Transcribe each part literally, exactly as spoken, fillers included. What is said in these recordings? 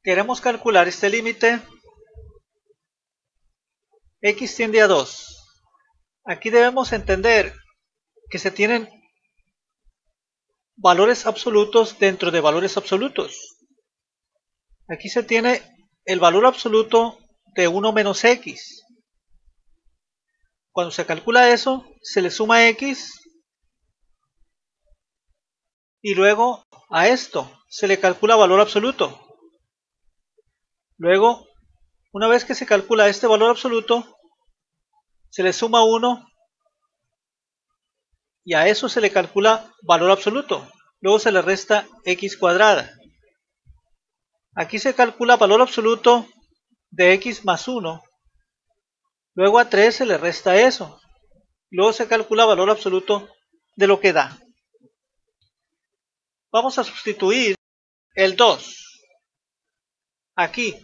queremos calcular este límite, x tiende a dos. Aquí debemos entender que se tienen valores absolutos dentro de valores absolutos. Aquí se tiene el valor absoluto de uno menos x. Cuando se calcula eso, se le suma x y luego a esto se le calcula valor absoluto. Luego, una vez que se calcula este valor absoluto, se le suma uno y a eso se le calcula valor absoluto. Luego se le resta x cuadrada. Aquí se calcula valor absoluto de x más uno. Luego a tres se le resta eso. Luego se calcula valor absoluto de lo que da. Vamos a sustituir el dos aquí.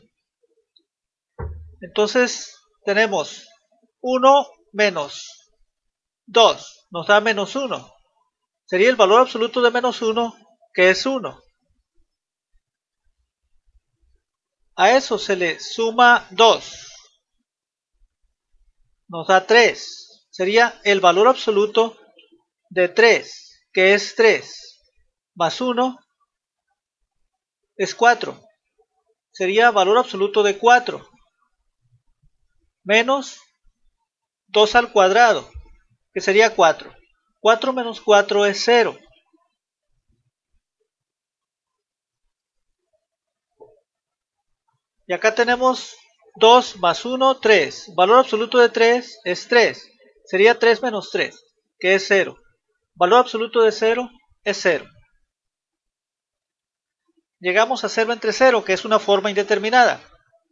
Entonces tenemos uno menos dos, nos da menos uno. Sería el valor absoluto de menos uno, que es uno. A eso se le suma dos. Nos da tres. Sería el valor absoluto de tres, que es tres. Más uno es cuatro. Sería valor absoluto de cuatro. Menos dos al cuadrado, que sería cuatro. cuatro menos cuatro es cero. Y acá tenemos dos más uno, tres. Valor absoluto de tres es tres. Sería tres menos tres, que es cero. Valor absoluto de cero es cero. Llegamos a cero entre cero, que es una forma indeterminada.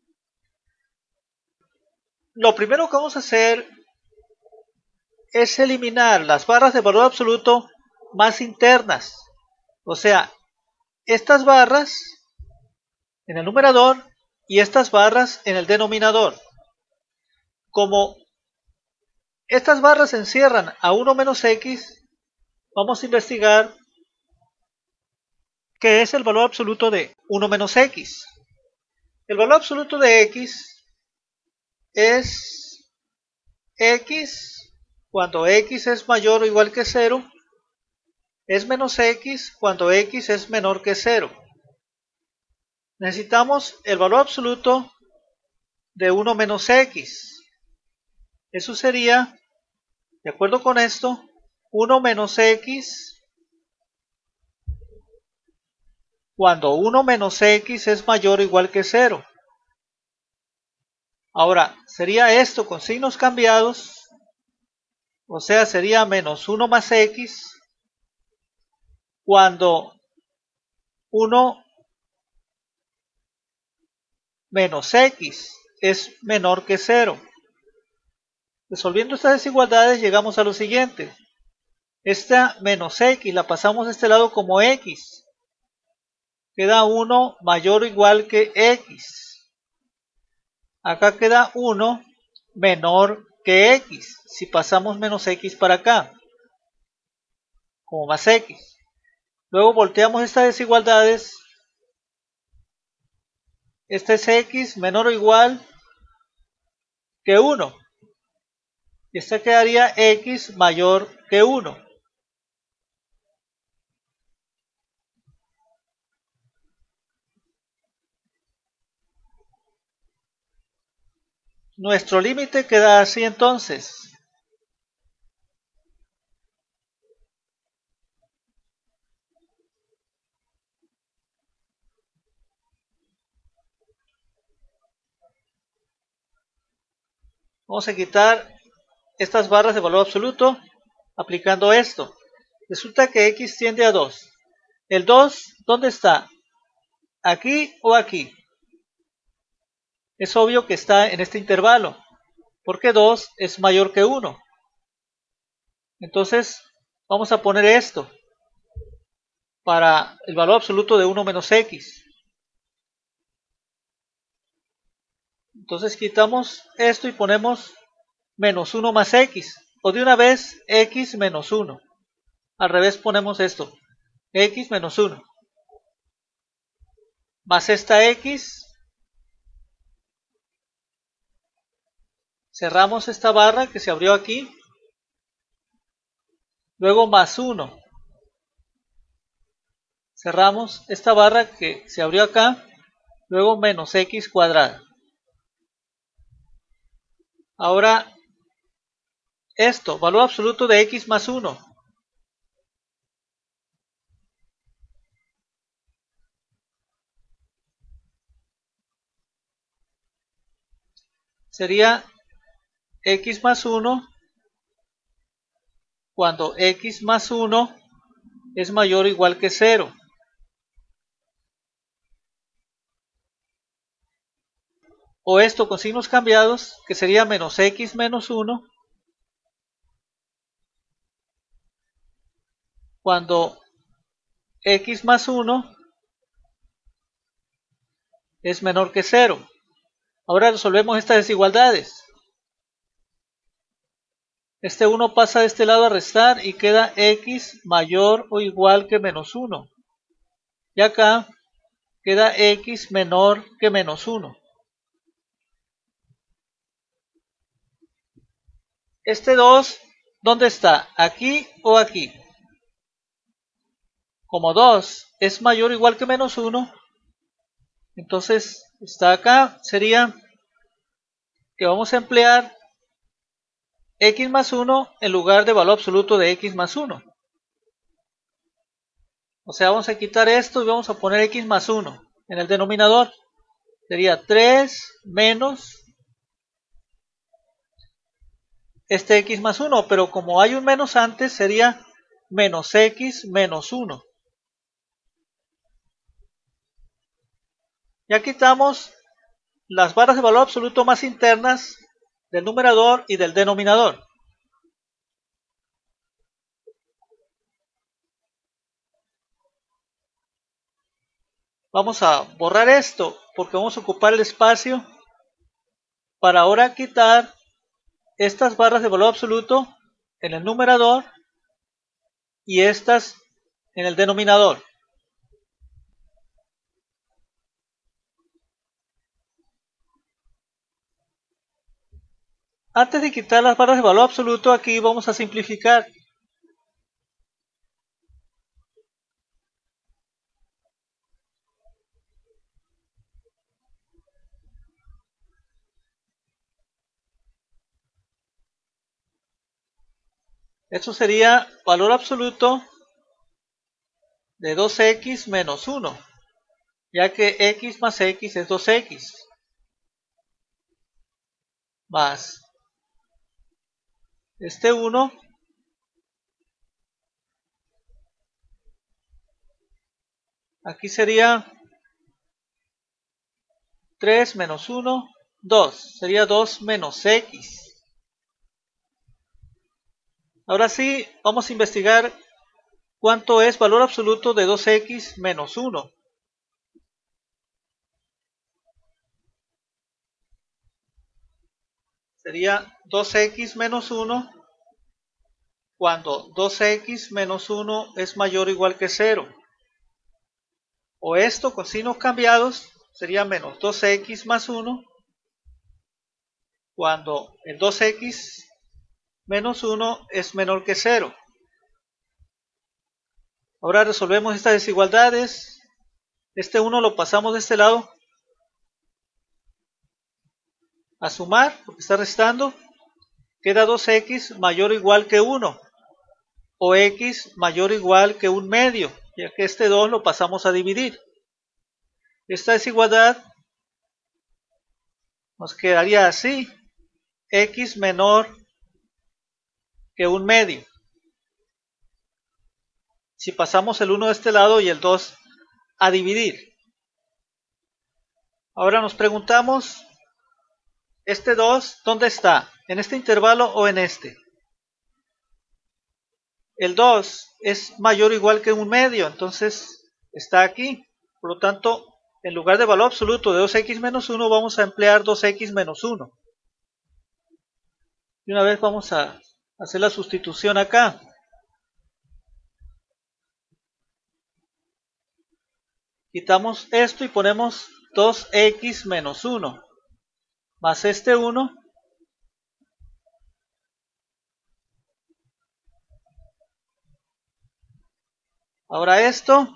Lo primero que vamos a hacer es eliminar las barras de valor absoluto más internas. O sea, estas barras en el numerador y estas barras en el denominador. Como estas barras encierran a uno menos x, vamos a investigar qué es el valor absoluto de uno menos x. El valor absoluto de x es x cuando x es mayor o igual que cero, es menos x cuando x es menor que cero. Necesitamos el valor absoluto de uno menos x. Eso sería, de acuerdo con esto, uno menos x cuando uno menos x es mayor o igual que cero. Ahora, sería esto con signos cambiados, o sea, sería menos uno más x cuando uno menos x es menor que cero. Resolviendo estas desigualdades llegamos a lo siguiente. Esta menos x la pasamos de este lado como x. Queda uno mayor o igual que x. Acá queda uno menor que x. Si pasamos menos x para acá, como más x. Luego volteamos estas desigualdades. Esta es x menor o igual que uno. Y esta quedaría x mayor que uno. Nuestro límite queda así entonces. Vamos a quitar estas barras de valor absoluto aplicando esto. Resulta que x tiende a dos. ¿El dos dónde está? ¿Aquí o aquí? Es obvio que está en este intervalo, porque dos es mayor que uno. Entonces, vamos a poner esto para el valor absoluto de uno menos x. Entonces quitamos esto y ponemos menos uno más x. O de una vez, x menos uno. Al revés ponemos esto, x menos uno. más esta X. Cerramos esta barra que se abrió aquí. Luego más uno. Cerramos esta barra que se abrió acá. Luego menos X cuadrada. Ahora esto, valor absoluto de X más uno. Sería X más uno cuando X más uno es mayor o igual que cero. O esto con signos cambiados, que sería menos X menos uno cuando X más uno es menor que cero. Ahora resolvemos estas desigualdades. Este uno pasa de este lado a restar y queda X mayor o igual que menos uno. Y acá queda X menor que menos uno. Este dos, ¿dónde está? ¿Aquí o aquí? Como dos es mayor o igual que menos uno, entonces está acá. Sería que vamos a emplear X más uno en lugar de valor absoluto de X más uno. O sea, vamos a quitar esto y vamos a poner X más uno en el denominador. Sería tres menos este X más uno, pero como hay un menos antes, sería menos X menos uno. Ya quitamos las barras de valor absoluto más internas del numerador y del denominador. Vamos a borrar esto porque vamos a ocupar el espacio para ahora quitar estas barras de valor absoluto en el numerador y estas en el denominador. Antes de quitar las barras de valor absoluto, aquí vamos a simplificar. Esto sería valor absoluto de dos X menos uno, ya que X más X es dos X, más este uno, aquí sería tres menos uno, dos, sería dos menos X. Ahora sí, vamos a investigar cuánto es valor absoluto de dos X menos uno. Sería dos X menos uno cuando dos X menos uno es mayor o igual que cero. O esto con signos cambiados sería menos dos X más uno cuando el dos X menos uno es menor que cero. Ahora resolvemos estas desigualdades. Este uno lo pasamos de este lado a sumar, porque está restando. Queda dos X mayor o igual que uno. O X mayor o igual que un medio, ya que este dos lo pasamos a dividir. Esta desigualdad nos quedaría así. X menor que un medio. Si pasamos el uno de este lado y el dos a dividir. Ahora nos preguntamos, ¿este dos dónde está? ¿En este intervalo o en este? El dos es mayor o igual que un medio, entonces está aquí. Por lo tanto, en lugar de valor absoluto de dos X menos uno, vamos a emplear dos X menos uno. Y una vez vamos a hacer la sustitución acá. quitamos esto y ponemos dos equis menos uno más este uno. Ahora esto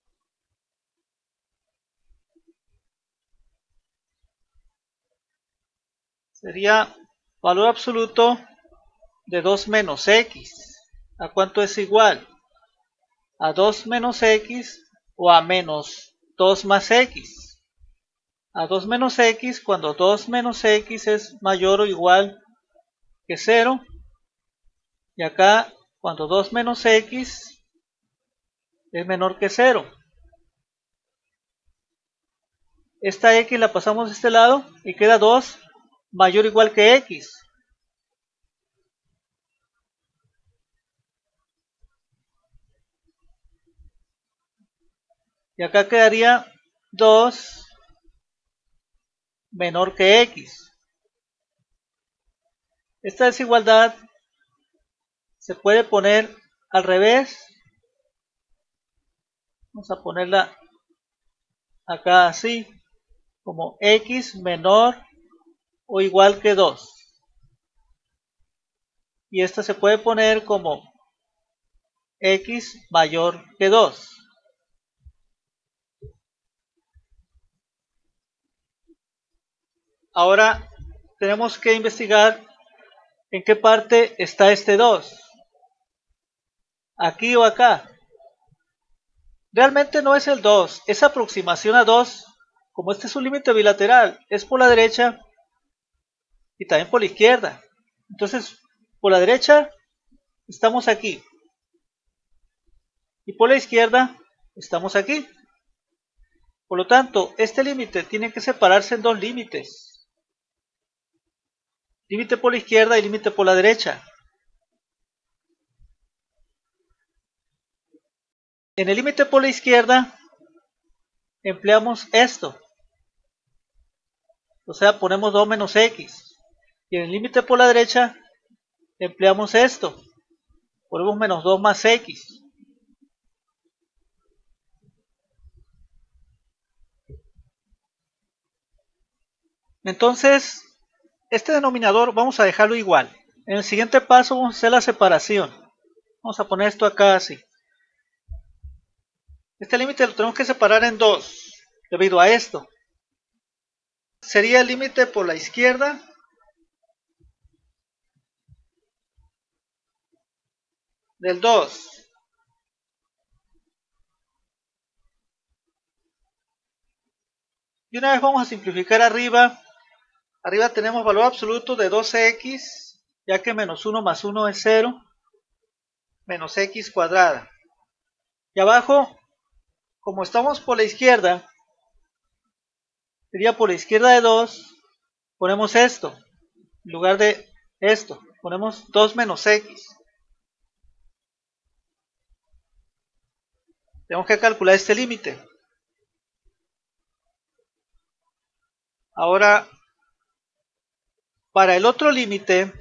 sería valor absoluto de dos menos x. ¿A cuánto es igual? A dos menos x o a menos dos más x. A dos menos x cuando dos menos x es mayor o igual que cero. Y acá cuando dos menos x es menor que cero. Esta x la pasamos de este lado y queda dos mayor o igual que x. Y acá quedaría dos menor que x. Esta desigualdad se puede poner al revés. Vamos a ponerla acá así, como x menor o igual que dos. Y esta se puede poner como x mayor que dos. Ahora tenemos que investigar en qué parte está este dos. Aquí o acá. Realmente no es el dos, es aproximación a dos. Como este es un límite bilateral, es por la derecha y también por la izquierda. Entonces, por la derecha estamos aquí. Y por la izquierda estamos aquí. Por lo tanto, este límite tiene que separarse en dos límites. Límite por la izquierda y límite por la derecha. En el límite por la izquierda empleamos esto. O sea, ponemos dos menos x. Y en el límite por la derecha empleamos esto. Ponemos menos dos más x. Entonces, este denominador vamos a dejarlo igual. En el siguiente paso vamos a hacer la separación. Vamos a poner esto acá así. Este límite lo tenemos que separar en dos, debido a esto. Sería el límite por la izquierda del dos. Y una vez vamos a simplificar arriba. Arriba tenemos valor absoluto de dos equis, ya que menos uno más uno es cero, menos x cuadrada. Y abajo, como estamos por la izquierda, sería por la izquierda de dos, ponemos esto, en lugar de esto, ponemos dos menos x. Tenemos que calcular este límite. Ahora, para el otro límite,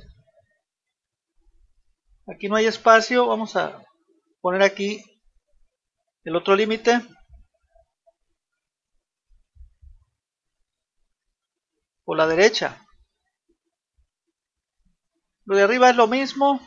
aquí no hay espacio, vamos a poner aquí el otro límite. Por la derecha. Lo de arriba es lo mismo.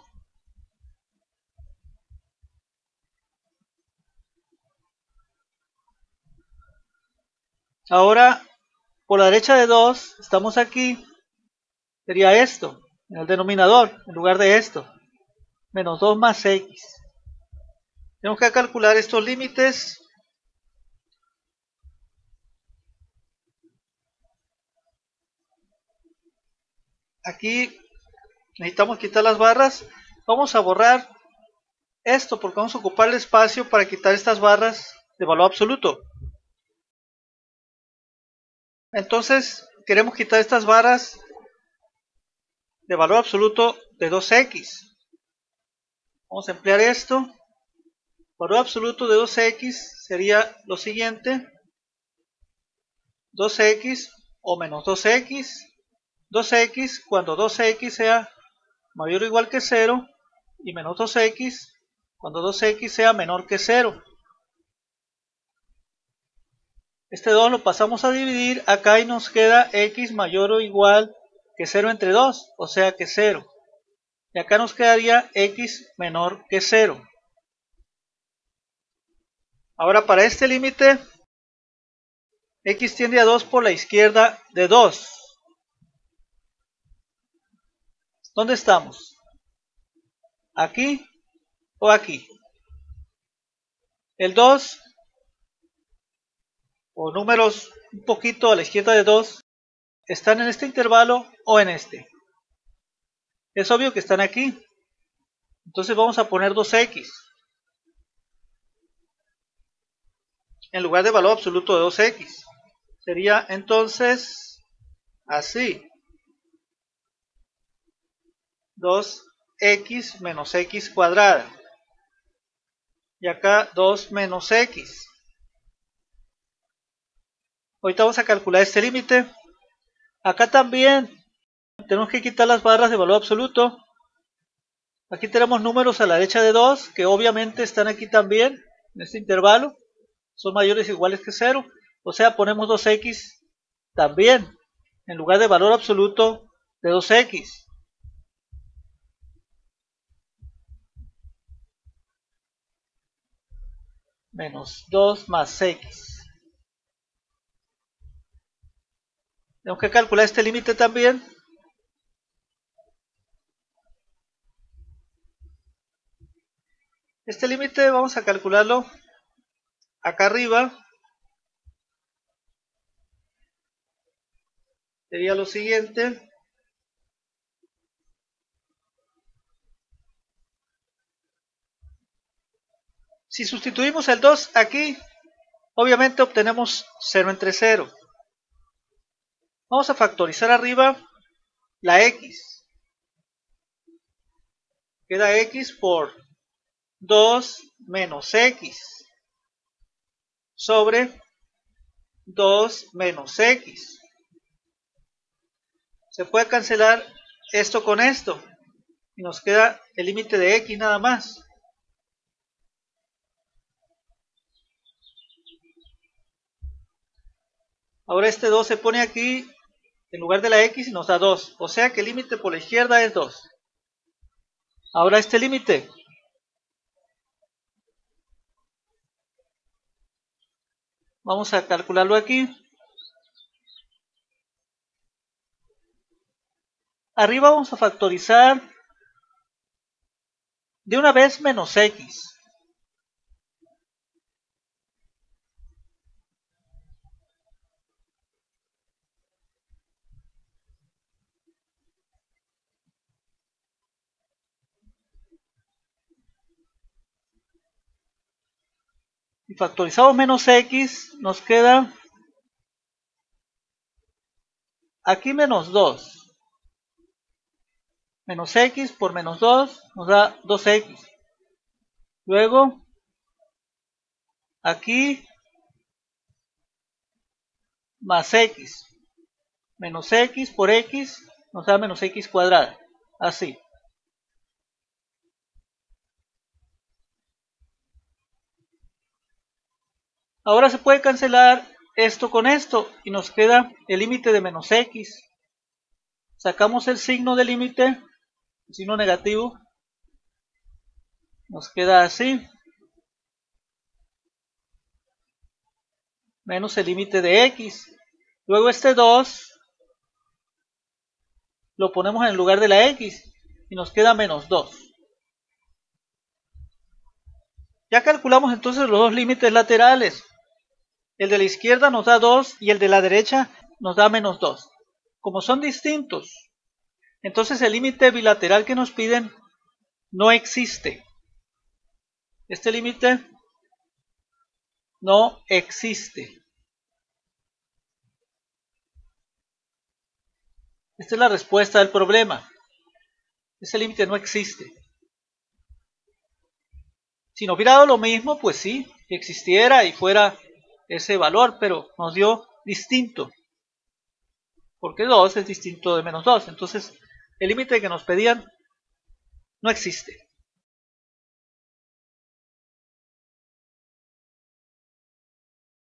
Ahora, por la derecha de dos, estamos aquí. Sería esto, en el denominador, en lugar de esto. Menos dos más x. Tenemos que calcular estos límites. Aquí necesitamos quitar las barras. Vamos a borrar esto porque vamos a ocupar el espacio para quitar estas barras de valor absoluto. Entonces queremos quitar estas barras de valor absoluto de dos equis. Vamos a emplear esto. Valor absoluto de dos equis sería lo siguiente. dos equis o menos dos equis. dos equis cuando dos equis sea mayor o igual que cero. Y menos dos equis cuando dos equis sea menor que cero. Este dos lo pasamos a dividir acá y nos queda x mayor o igual que cero entre dos, o sea que cero. Y acá nos quedaría x menor que cero. Ahora para este límite, x tiende a dos por la izquierda de dos. ¿Dónde estamos? ¿Aquí o aquí? El dos, o números un poquito a la izquierda de dos, ¿están en este intervalo o en este? Es obvio que están aquí. Entonces vamos a poner dos x. En lugar de valor absoluto de dos x. Sería entonces así. dos x menos x cuadrada. Y acá dos menos x. Ahorita vamos a calcular este límite. Acá también tenemos que quitar las barras de valor absoluto. Aquí tenemos números a la derecha de dos, que obviamente están aquí también, en este intervalo. Son mayores o iguales que cero. O sea, ponemos dos x también, en lugar de valor absoluto de dos x. Menos dos más x. Tenemos que calcular este límite también. Este límite vamos a calcularlo acá arriba. Sería lo siguiente. Si sustituimos el dos aquí, obviamente obtenemos cero entre cero. Vamos a factorizar arriba la x. Queda x por dos menos x sobre dos menos x. Se puede cancelar esto con esto y nos queda el límite de x nada más. Ahora este dos se pone aquí en lugar de la x y nos da dos. O sea que el límite por la izquierda es dos. Ahora este límite. Vamos a calcularlo aquí. Arriba vamos a factorizar de una vez menos x. Y factorizamos menos x, nos queda aquí menos dos. Menos x por menos dos nos da dos x. Luego, aquí más x. Menos x por x nos da menos x cuadrada. Así. Ahora se puede cancelar esto con esto y nos queda el límite de menos x. Sacamos el signo del límite, el signo negativo. Nos queda así. Menos el límite de x. Luego este dos lo ponemos en el lugar de la x y nos queda menos dos. Ya calculamos entonces los dos límites laterales. El de la izquierda nos da dos y el de la derecha nos da menos dos. Como son distintos, entonces el límite bilateral que nos piden no existe. Este límite no existe. Esta es la respuesta del problema. Ese límite no existe. Si nos hubiera dado lo mismo, pues sí, que existiera y fuera ese valor, pero nos dio distinto. Porque dos es distinto de menos dos. Entonces, el límite que nos pedían no existe.